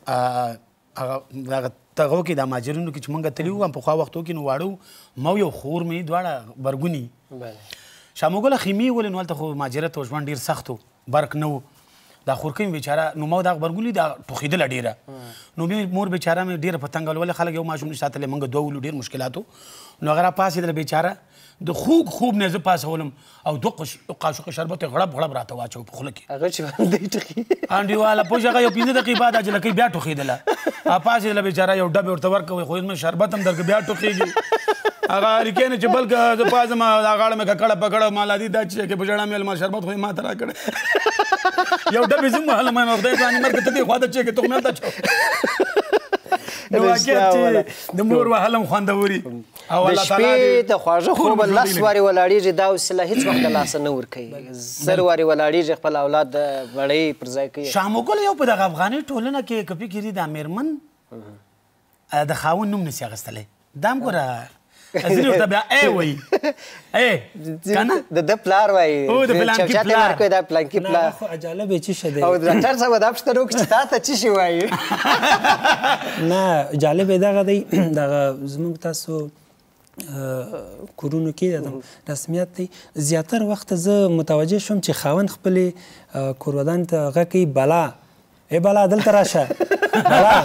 هغه تغو کې د مهاجرینو کې چې موږ تللي وو پخوا وختو کې نو واړه ما یو خور مې دواړه برګوني شامو ګله خیمې ولې نو هلته خو مهاجرت او ژوند ډېر سخت و برق نه و دا خورکۍ بیچاره نو ما دا غبرګولي دا ټوخېدله ډېره نو مور بیچاره مې ډېره په تنګ ولې خلک یو ماشوم نه ساتلی موږ دوه ولو ډېر مشکلاتو نو هغه راپاڅېدله بیچاره د خوب نه زه پاسولم او 2 قاشقه شربت یې غړپ غړپ راته واچو په خوله کې هغه چې باندې ټخي انډیواله پوه هغه یو 15 دقیقې بعد اجلکۍ بیا ټوخېدله پاسېدله بیچاره یو ډب ورته ورکوئ خو زما شربت هم درکړه بیا ټوخېږي هغه اړیکې نه چې بلکې زه پازم دا غاړه مې ککړه پکړه مالادي دا چې کې په ژړا مې ما شربت خو یې ما ته راکړی یو ډب یې زه وهله ما خدای ځانې مرګ ته دې خوا ته چې کې تخم هلته چو نو واقعیت چې د مور وهلم خوندوري د شپې د خواږه خوبه 10 وارې ولاړېږي دا وسیله هېڅ وخت د لاسه نه ورکوي 10 وارې ولاړېږي خپل اولاد د بړۍ پر ځای کوي شاموګل یو په دغه افغاني ټولنه کې که فکر دا مېرمن د خاوند نوم نسي اخیستلی دا هم ګوره ځینې ورته بیا ای وایي ای که نه د ده پلار وایي او د پلانکي چوچاته پلار ورکوي دا پلانکي پلار خو جالبه څه شی دی او د ډاکټر صاحب دا پوښتنه وکړي چې تا ته څه شي وایي نه جالبه دغه دی دغه زموږ تاسو کورونو کې د رسمیت دی زیاتره وخت زه متوجه شوم چې خاوند خپلې کورودان ته غږ کوي بلا ای بلا دلته راشه بلا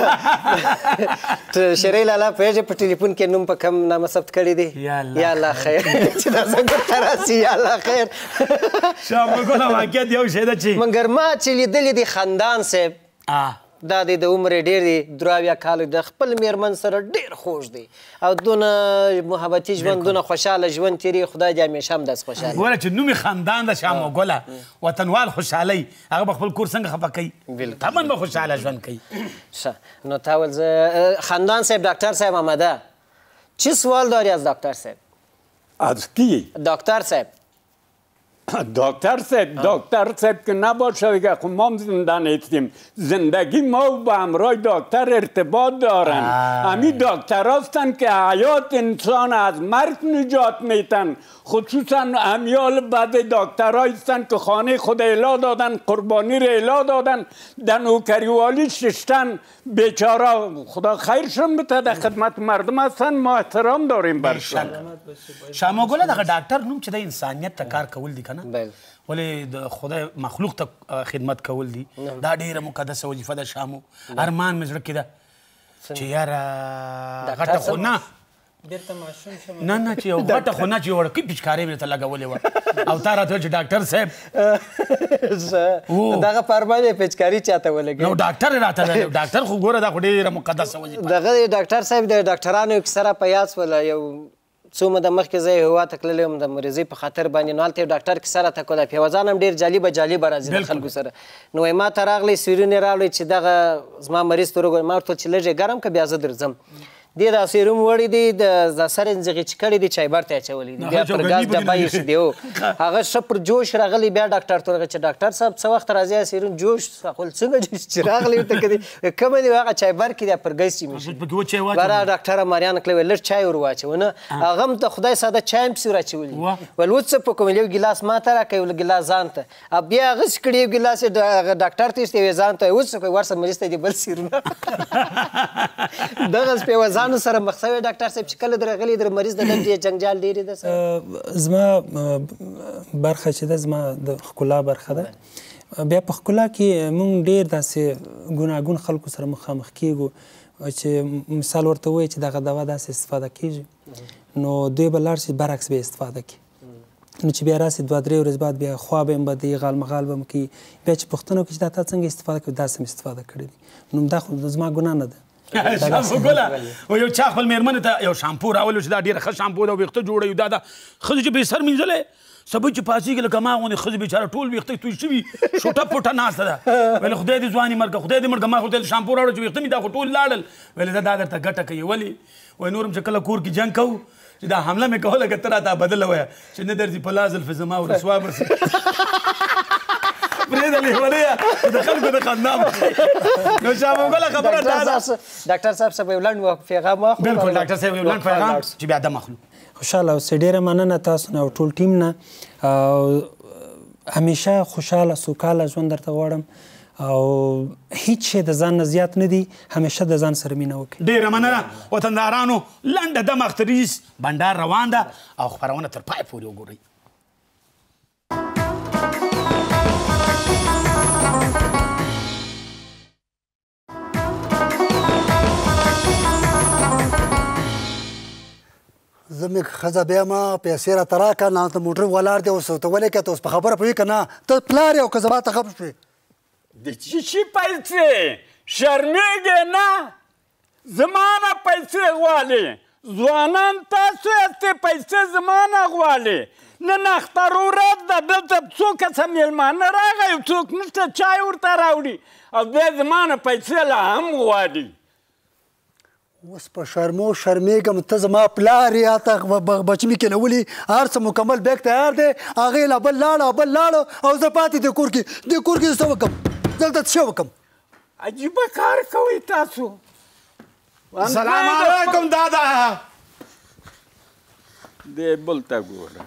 شرعي لالا پوهېږې په ټلیفون کې نوم په کم نامه ثبت کړی دی یا الله خیر چې دا زنګ ورته راسي یا الله خیر شاموګله واقعیت یو شی ده چې مګر ما چې لیدلی دی خاندان صاحب دا دی د عمر ډېر دی 83 کال د خپل میرمن سره ډېر خوږ دی او دونه محبتي ژوند دونه خوشحاله ژوند تېري خدای دې همیشه هم داسې خوشحاله ګوره چې نوم یې خاندان د شاموګله وطنوال خوشحالۍ هغه به خپل کور څنګه خفه کوي طبعا به خوشحاله ژوند کوي ښه نو تا ول زه خاندان صاحب ډاکتر صاحب آمده چی سوال داری از دکتر صاحب از کی؟ دکتر صاحب دکتر صاحب که نباشه دیگه خب ما زنده نیستیم زندگی ما با همراه دکتر ارتباط دارن همین دکتر هستن که حیات انسان از مرگ نجات میتن خصوصا امیال بعد دکتر هستن که خانه خود اعلا دادن قربانی رو اعلا دادن در نوکریوالی ششتن بیچاره خدا خیرشون بده در خدمت مردم هستن ما احترام داریم برشان شاموګله دغه ډاکټر نوم چې د انسانیت ته کار کول دي که نه ولې د خدای مخلوق ته خدمت کول دي دا ډېره مقدسه وظیفه ده شامو ارمان مې زړه کې ده چې یاره غټه خو نه نه چې یو غټه خو نه چې یو وړکۍ پچکارۍ مې درته لګولې وه او تا راته ویل چې ډاکټر صاحب دغه په ارمان یې پچکاري چاته ولګوي نو ډاکټر یې راته ویل ډاکټر خو ګوره دا خو ډېره مقدسه وظیفه دغه ډاکټر صاحب د ډاکټرانو سره په یاد شوله یو څو موده مخکې زه هېواد ته تللی وم د مریضۍ په خاطر باندې نو هلته یو ډاکټر کیسه راته کوله پیوزان هم ډېر جالبه راځي د خلکو سره نو وایي ما ته راغلی سیرون یې راوړی چې دغه زما مریض ته وګورئ ما ورته ویل چې لږ یې ګرم که بیا زه درځم دې دا سیروم وړی دی د سر یې نځغې چې کړی دی چایبر ته یې اچولی دی بیا پر ګاز ډبه ایښي دی هغه ښه پر جوش راغلی بیا ډاکټر ته ورغی چې ډاکټر صاحب څه وخت راځي سیروم جوش خپل څنګه جوش چې راغلی ورته که دی کومه دی هغه چایبر کې دی پر ګیس چې مې باره ډاکټره ماریان کړی ویل لږ چای ور واچونه هغه هم ته خدای ساده چای هم پسې ور اچولي ویل اوس څه په کوم یو ګیلاس ما ته راکوي یو ګیلاس ځان ته بیا هغسې کړي یو ګیلاس یې ډاکټر ته ایستی ځان ته اوس څه کوي ورسه مریض ته دې بل سیرونه دغسې پیوزانو سره مخ شوی ډاکټر صاحب چې کله درغلی در مریض د دم جنجال ډېرې ده زما برخه چې ده زما د ښکلا برخه ده بیا په ښکلا کې موږ ډېر داسې ګوناګون خلکو سره مخامخ کیږو چې مثال ورته ووایي چې دغه دوا داسې استفاده کیږي نو دوی به لاړ شي برعکس به استفاده کړي نو چې بیا راسي 2-3 ورځې بعد بیا خوا به هم بدوي غالمغال به هم کوي بیا چې پوښتنه وکړي چې دا تا څنګه استفاده کوي داسې مې استفاده کړې دي نو دا خو زما ګناه نه ده شاموګله یو چا خپل مېرمنې ته یو شامپو راولو چې دا ډېره ښه شامپو ده او ویښته جوړوي دا ده ښځې چې بې سر مینځلی سبا چې پاڅېږي لکه ما غوندې ښځې بېچاره ټول ویښته توی شوي شوټه پوټه ناسته ده ویل خدای دې ځواني مرګه خدای دې مرګه ما خو ته شامپو راوړه چې ویښته مې دا خو ټول لاړل ویل زه دا درته ګټه کوي ولې وایي نور هم چې کله کور کې جنګ کوو چې دا حمله مې کوله که ته راته بدله وایه چې نه درځي په لا زلفې زما ورسوا به سي پرېږده لیونیه د خلکو د خندا نو شاموګله خبره دا ده ډاکټر صاحب صاحب یو لنډ پیغام واخلو بلکل ډاکټر صاحب یو لنډ پیغام چې بیا دم اخلو خوشحاله اوسئ ډېره مننه تاسو نه او ټول ټیم نه همیشه خوشحاله سوکاله ژوند درته غواړم او هیڅ شی د ځان نه زیات نه دي همیشه د ځان سره مینه وکړئ ډېره مننه وطندارانو لنډه دم اختریز بنډار روان ده او خپرونه تر پای پورې وګورئ زه مې ښځه بیم پیسې راته راکړه نه ته موټر ولاړ دی اوس ته ولې که ته اوس په خبره پوهېږې که نه ته پلار یې او که زما ته خبر شوې د چی شي پیسې شرمېږې نه زما نه پیسې غواړې ځوانان تاسو یاستې پیسې زما نه غواړې نن اختر ورځ ده دلته څو کسه مېلمانه راغی څوک نشته چای ورته راوړي او بیا زما نه پیسې لا هم غواړي اوس په شرمو شرمېږم ته زما پلار یې هلته بچي مې کېنولي هر څه مکمل بیګ تیار دی هغې لا بل لاړه بل لاړه او زه پاتې دې کور کې څه وکړم دلته څه وکړم عجیبه کار کوئ تاسو سلام علیکم دادا دې بل ته ګوره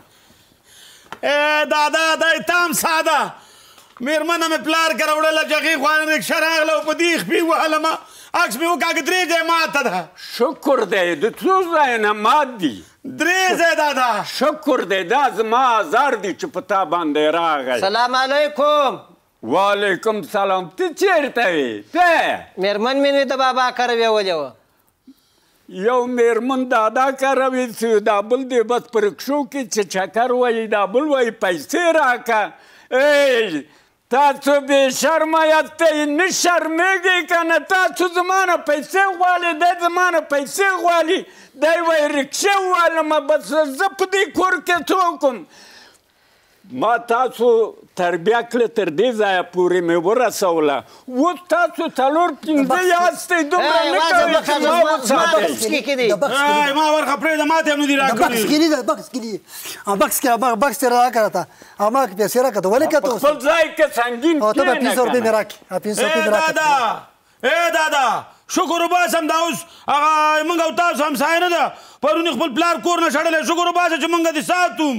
دادا دی تام ساده مېرمنه مې پلار کره وړله چې هغې خوا رکشه راغله او په دې خپې وهلمه عکس مې وکاږه 3 ځای ماته ده شکر دی د څو ځایه نه مات دي 3 ځای دادا شکر دی دا زما ازار دی چې په تا باندې راغی سلام علیکم وعلیکم سلام ته چېرته وې ته مېرمن مې د بابا کره بیولې وه یو مېرمن دادا کره وې دا بل دی بس په رکشو کې چې چکر وایي دا بل وایي پیسې راکه ای تاسو بې شرمه یاستئ نه شرمېږئ که نه تاسو زما نه پیسې غواړئ دی زما نه پیسې غواړي دی وایي رکشې ووالمه بس زه په دې کور کې څه وکړم ما تاسو تربیه کړه تر دې ځایه پورې مې ورسوله اوس تاسو 4-5 یاستئ دومره نه کوئ چې ما وساتئ ما ورخه پرېږده ما ته هم نه دي راکړي بکس کې نه ده بکس کې دي بکس کې بکس دې راکړه راته او ما پیسې راکړه ولې که ته په خپل ځای کې سنګین او ته به 500 روپۍ مې راکړې 500 روپۍ مې راکړې دادا شکر وباسم دا اوس هغه موږ او تاسو همسایه نه ده پرون یې خپل پلار کور نه شړلی شکر وباسه چې موږ دې ساتوم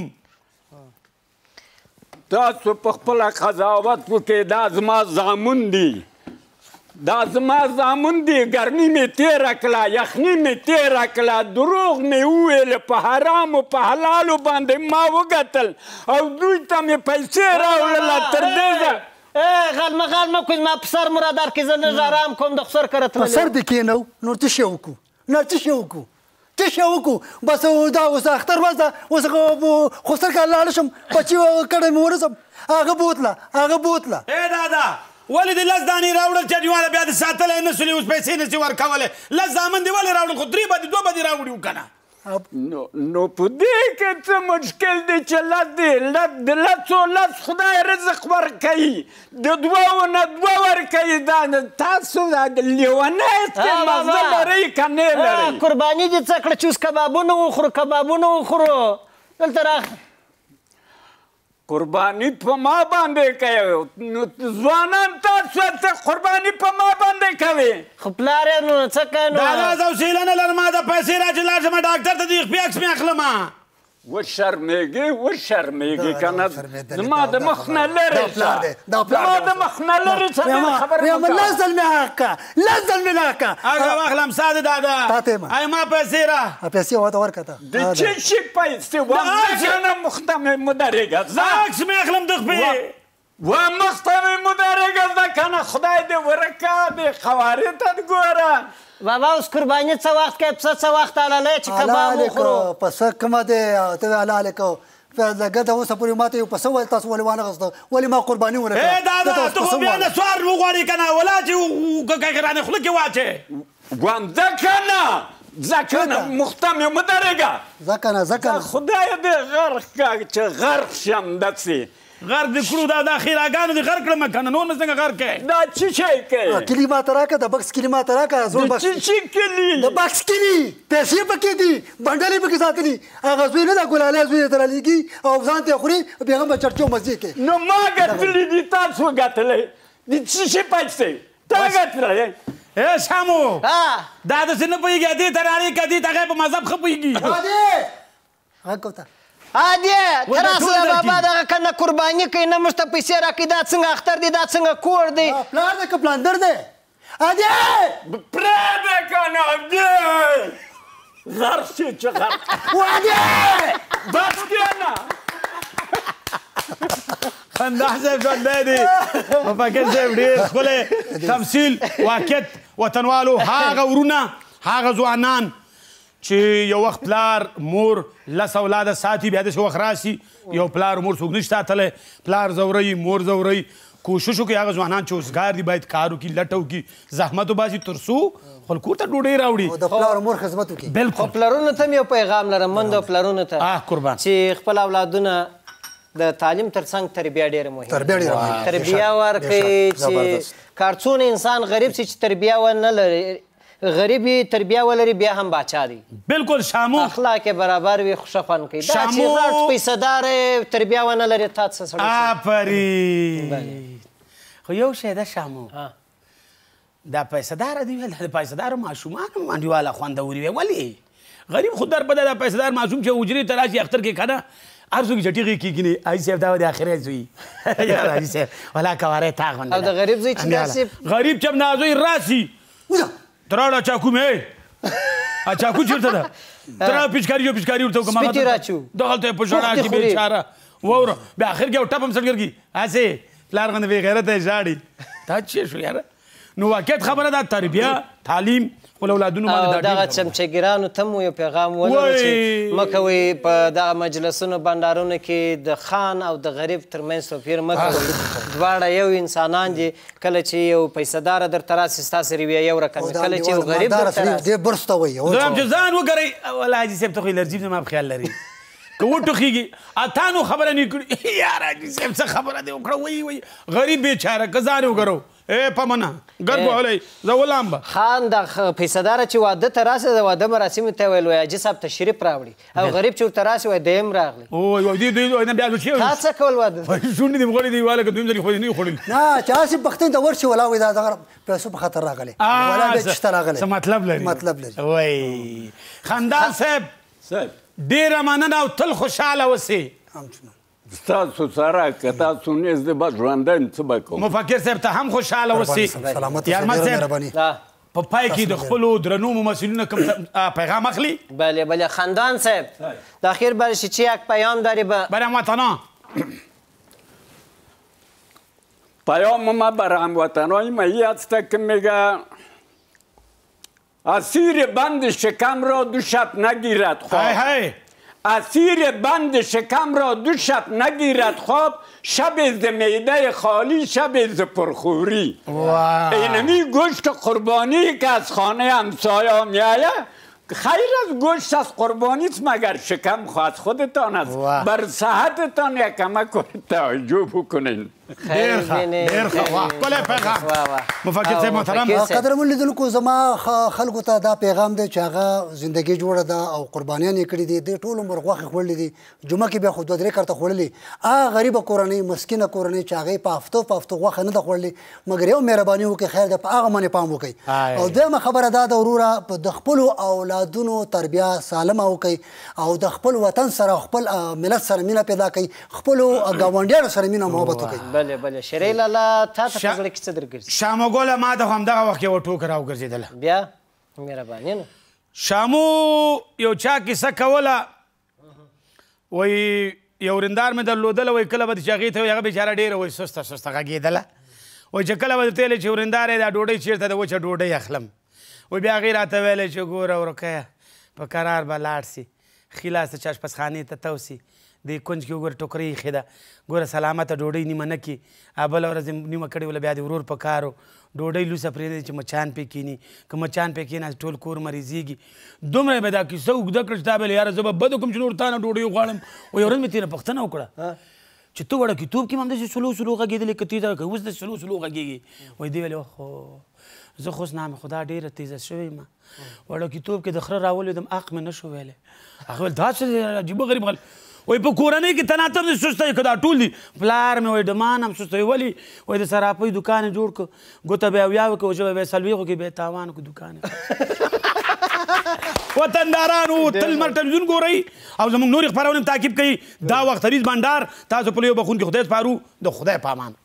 تاسو په خپله قضاوت وکړئ دا زما زامن دي دا زما زامن دي ګرمي مې تېره کړه یخني مې تېره کړه دروغ مې وویل په حرامو په حلالو باندې ما وګتل او دوی ته مې پیسې راوړله تر دې غلمه کوي زما په سر مرادار کې زه لږ ارام کوم د خسر کره په سر دې کېنو نور څه شی وکړو بس دا اوس اختر ورځ ده اوس خسر کره لاړه شم بچي کډه مې ورسم هغه بوتله دادا ولې دې 10 دانې راوړل چې جواله بیا دې ساتلی نه سولې اوس پیسې نسي ورکولی 10 زامن دې ولې راوړل خو 3 به دې 2 به دې راوړي وو که نه نو په دې کې څه مشکل دی چې د لسو لس خدای رزق ورکوي د 2 نه 2 ورکوي دا تاسو لیونی یاستئ مزه لرئ که نه لرئ قرباني دې څه کړه چې اوس کبابونه وخورو دلته راغ قرباني په ما باندې کوي نو ځوانان تاسو ته قرباني په ما باندې کوي خو پلار یې نو څه کوي نو دادا زه حوصله نه لرم ما د پیسې را چې لاړ شم ډاکټر ته دې خپې عکس مې اخلمه وشرمېږي که نه زما د مخ نه لرې شه زما د مخ نه لرې شه لس ځل مې راکړه هغه واخلم ساده دادا ای ما پیسې را پیسې ورته ورکړه ته د چه شي پیسې ومخته نه مخته مې مدرېږه عکس مې اخلم د خپې ومخته مې مدرېږه زه که نه خدای دې ورکه دې خوارې ته ګوره بابا اوس قرباني څه وخت کوې پسه څه وخت حلالی چې کباب وخورو پسه کومه دی ته وې حلالې کوو لږه ته اوسه پورې ماته یو پسه وویل تاسو ولې وانغسته ولې ما قرباني ونه کړه دادا ته خو بیا نسوار وغواړې که نه ولا چې رانې خوله کې واچې ځکه نه مخته مې مه درېږه ځکه نه خدای دې غرق کړه چې غرق شم داسې غرق دې کړو دا خیراګانو دې غرق کړم که نه نور مې څنګه غرق کړې دا څه شی کوې کلي ماته راکړه د بکس کلي ماته راکړه د څه شي کلي د بکس کلي پیسې پکې دي بنډل یې پکې ساتلي هغه زوی نه ده ګلالی زوی یې ته رالیږي او ځان ته یې خوري بیا هم به چرچو مزې کوي نو ما ګټلي دي تاسو ګټلی د څه شي پیسې ته ګټلی شامو دا داسې نه پوهېږي ادې ته راړې که دې ته هغه په مذهب ښه پوهېږي غږ کوته ادې ته راسه بابا دغه که نه قرباني کوي نه موږ ته پیسې راکوي دا څنګه اختر دی دا څنګه کور دی پلار دی که پلاندر دی ادې پرېږده که نه ادې غرق شي چې غرق ادې بس کښېنه خندا صاحب ژوندی دی مفکر صاحب ډېر ښکلی تمثیل واقعیت وطنوالو هغه ورونه هغه ځوانان چې یو وخت پلار مور 10 اولاده ساتي بیا داسې وخت راسي یو پلار مور څوک نشي ساتلی پلار ځوروي مور ځوروي کوشش وکړي هغه ځوانان چې اوسګار دي باید کار وکړي لټه وکړي زحمت وباسي تر څو خپل کور ته ډوډۍ راوړي د پلار مور خدمت وکړي بلکل پلرونو ته هم یو پیغام لرم مندو پلرونو ته قربان چې خپل اولادونه د تعلیم ترڅنګ تربیه ډېره مهمه تربیه ورکړي چې کارڅونه انسان غریب سي چې تربیه ونه لري غریبی تربیه ولري بیا هم باچا دی بلکل شامو اخلاق برابر وي خوشه خوند کوي دا چې غټ پیسهدار تربیه ونه لري تا څه سړی آفرین خو یو شی ده شامو دا پیسهداره دی ویل د پیسهدارو ماشومان هم انډیواله خوندوري وي ولې غریب خو در بده دا پیسهدار ماشوم چې حجرې ته راشي اختر کې که نه هر څوک چټیغې کېږي نه حاجي صاحب دا د اخرې زوی یار حاجي صاحب ولا کواری تا غونډه او د غریب زوی چې داسې غریب چې همدا زوی راسي تراړه چاکو مې چاکو چېرته ده تراړه پیچکاري جو پیچکاري ورته وکړه سپي تې راچو دغلته یې په ژړا کې بېچاره واوره بیا اخر کې یو ټپ هم سړ ګرځي هسې پلار غوندې بې غیرته یې ژاړي دا څه شو یاره نو واقعیت خبره ده تربیه تعلیم خپل اولادونو باندې دغه چمچهګیرانو ته مو یو پیغام ولرو چې مه کوئ په دغه مجلسونو بنډارونو کې د خان او د غریب ترمنځ توپیر مه کوئ دواړه یو انسانان دي کله چې یو پیسهداره درته راسي ستاسې رویه یو رقم کله چې یو غریب درته راسي برس ته وایي زه هم چې ځان وګورئ ولا حاجي صاحب ته خو الرجي زما په خیال لري که وټوخېږي تا نو خبره نه کړي یار حاجي صاحب څه خبره دې وکړه وایي غریب بېچاره که ځان وګورو پمنه ګرد وهلی زه ولام به خان د پیسهداره چې واده ته راسي د واده مراسمو ته ویل وایي حاجي صاحب تشریف راوړي او غریب چې ورته راسي وایي دویم راغلی نه بیا تا څه کول واده شونډې دې مغړې دی واله که دویم ځلې خو دې نه خوړلي نه چې هسې پښتون ته ورشي ولا وایي دا دغه پیسو په خطر راغلی ولا بیا چشته راغلی څه مطلب لري مطلب لري وایي خندان صاحب ډېره مننه او تل خوشحاله اوسې ستاسو سره که تاسو نیز د به ژوندی څه به کوم مفکر صاحب ته هم خوشحاله اوسې یارمل صاحب په پای کې د خپلو درنو ممثلینو کوم پیغام اخلي بله بله خندان صاحب د آخر برش چی یک پیام داری برای هموطنان پیام ما برای هموطنان مایی است که میگه اسیر بند شکم را دو شب نگیرد خواب اسیر بند شکم را دو شب نگیرد خواب شب ز معده خالی شب ز پرخوری اینمی گوشت قربانی که از خانه همسایه میآید خیر از گوشت از قربانی است مگر شکم خواست خودتان است بر صحتتان یک کمک توجه بکنین ډېر ښه ښکلی پیغام مفکر صاحب محترم قدرمن لیدونکو زما خلکو ته دا پیغام دی چې هغه زندګي جوړه ده او قربانیان یې کړي دي د ټول عمر غوښې خوړلې دي جمعه کې بیا خو 2-3 کرته خوړلې هغه غریبه کورنۍ مسکینه کورنۍ چې هغې په هفتو غوښه نه ده خوړلې مګر یو مهرباني وکړئ خیر ده په هغه باندې پام وکړئ او دویمه خبره دا ده وروره د خپلو اولادونو تربیه سالمه وکړئ او د خپل وطن سره خپل ملت سره مینه پیدا کړئ خپلو ګاونډیانو سره مینه محبت وکړئ بله بله شرعي لالا تا ته په زړه کې څه درګرځي شامو ګوله ما ته خو همدغه وخت یوه ټوکه راوګرځېدله بیا مهرباني نو شامو یو چا کیسه کوله وایي یو ورندار مې درلودله وایي کله به چې هغې ته وایي هغه بېچاره ډېره وایي سسته سسته غږېدله وایي چې کله به درته ویلی چې ورندار یې دا ډوډۍ چېرته ده وچه ډوډۍ اخلم وایي بیا هغې راته ویلی چې ګوره ورکیه په قرار به لاړ سي ښي لاس ته چاشپزخانې ته توسي د کونج کې وګوره ټوکرۍ ایښې ده ګوره سلامته ډوډۍ نیمه نه کړي بله ورځ نیمه کړې وله بیا د ورور په کار و ډوډۍ لوسه پرېږدي چې مچان پې کښېني که مچان پې کښېناست ټول کور مریضېږي دومره یې به دا کیسه اوږده کړه چې تا به ویل یاره زه به بد وکړم چې نور تا نه ډوډۍ وغواړم و یو ورځ مې تېره پوښتنه وکړه چې ته وړه کتاب کې هم همداسې سلو غږېدلې که تېزه که اوس داسې سلو غږېږي وایي دی ویلې اوهو زه خو اوس نام خدا ډېره تیزه شوې یم وړه کتاب کې د خره راولېدم حق مې نه شو ویلی هغه ویل دا څه عجیبه غریب خلک وایي په کورنۍ کې تناتر دې سسته یې که دا ټول دي پلار مې وایي ډمان هم سسته یې ولې وایي د صرافۍ دوکان یې جوړ کړه ګوته به اویا وکړه ژبه به یې څلوېښتو کې به یې تاوان کړو دوکان وطندارانو تل لمر ټلویزیون ګورئ او زموږ نورې خپرونې هم تعقیب کوي دا وخت ریز بنډار تاسو په لویو بخون کې خدای سپارو د خدای په امان